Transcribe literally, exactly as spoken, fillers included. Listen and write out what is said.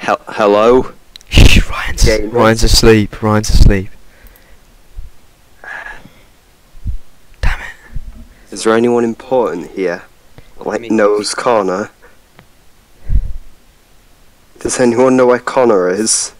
Hel hello? Shh, Ryan's, Gamers. Ryan's asleep. Ryan's asleep. Damn it. Is there anyone important here? Like I mean- knows Connor? Does anyone know where Connor is?